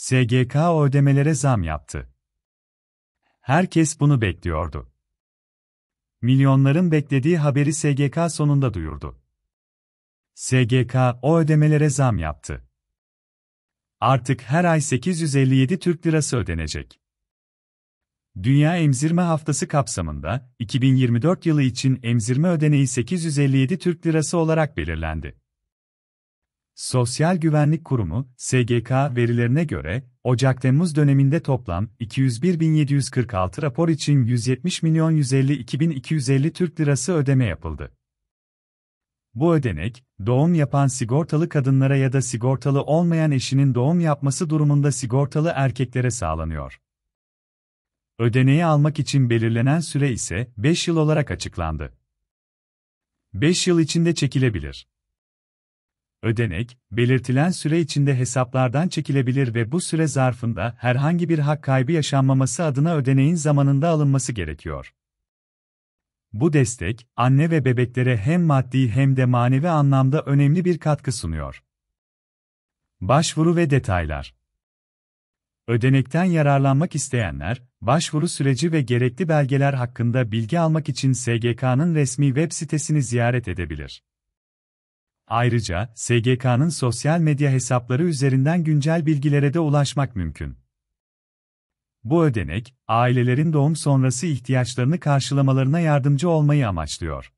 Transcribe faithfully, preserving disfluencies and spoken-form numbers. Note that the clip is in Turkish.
S G K ödemelere zam yaptı. Herkes bunu bekliyordu. Milyonların beklediği haberi S G K sonunda duyurdu. S G K o ödemelere zam yaptı. Artık her ay sekiz yüz elli yedi Türk Lirası ödenecek. Dünya Emzirme Haftası kapsamında iki bin yirmi dört yılı için emzirme ödeneği sekiz yüz elli yedi Türk Lirası olarak belirlendi. Sosyal Güvenlik Kurumu, S G K verilerine göre, Ocak-Temmuz döneminde toplam iki yüz bir bin yedi yüz kırk altı rapor için yüz yetmiş milyon yüz elli iki bin iki yüz elli Türk Lirası ödeme yapıldı. Bu ödenek, doğum yapan sigortalı kadınlara ya da sigortalı olmayan eşinin doğum yapması durumunda sigortalı erkeklere sağlanıyor. Ödeneği almak için belirlenen süre ise beş yıl olarak açıklandı. beş yıl içinde çekilebilir. Ödenek, belirtilen süre içinde hesaplardan çekilebilir ve bu süre zarfında herhangi bir hak kaybı yaşanmaması adına ödeneğin zamanında alınması gerekiyor. Bu destek, anne ve bebeklere hem maddi hem de manevi anlamda önemli bir katkı sunuyor. Başvuru ve detaylar. Ödenekten yararlanmak isteyenler, başvuru süreci ve gerekli belgeler hakkında bilgi almak için S G K'nın resmi web sitesini ziyaret edebilir. Ayrıca, S G K'nın sosyal medya hesapları üzerinden güncel bilgilere de ulaşmak mümkün. Bu ödenek, ailelerin doğum sonrası ihtiyaçlarını karşılamalarına yardımcı olmayı amaçlıyor.